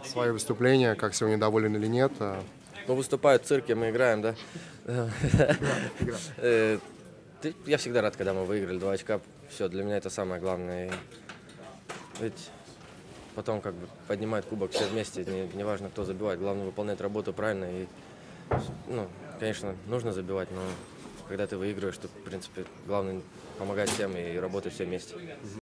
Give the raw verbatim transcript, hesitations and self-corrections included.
свои выступления, как сегодня доволен или нет? А, Ну, выступают в цирке, мы играем, да? игра. Э, ты- Я всегда рад, когда мы выиграли два очка. Все, для меня это самое главное. И Ведь потом как бы поднимать кубок все вместе, не, не важно, кто забивает. Главное выполнять работу правильно. И, ну, конечно, нужно забивать, но когда ты выигрываешь, то, в принципе, главное помогать всем и работать все вместе.